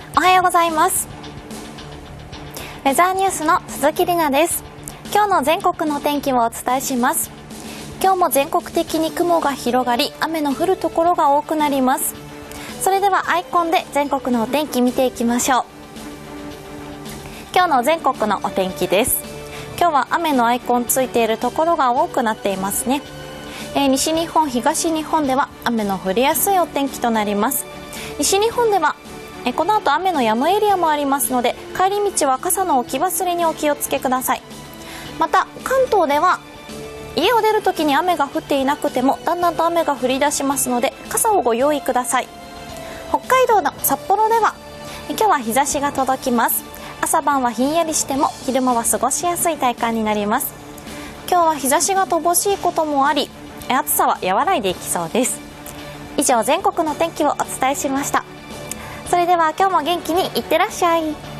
おはようございます。ウェザーニュースの鈴木里奈です。今日の全国の天気をお伝えします。今日も全国的に雲が広がり、雨の降るところが多くなります。それではアイコンで全国のお天気見ていきましょう。今日の全国のお天気です。今日は雨のアイコンついているところが多くなっていますね。西日本、東日本では雨の降りやすいお天気となります。西日本ではこの後雨の止むエリアもありますので、帰り道は傘の置き忘れにお気をつけください。また関東では家を出るときに雨が降っていなくてもだんだんと雨が降り出しますので、傘をご用意ください。北海道の札幌では今日は日差しが届きます。朝晩はひんやりしても昼間は過ごしやすい体感になります。今日は日差しが乏しいこともあり、暑さは和らいでいきそうです。以上、全国の天気をお伝えしました。それでは今日も元気にいってらっしゃい。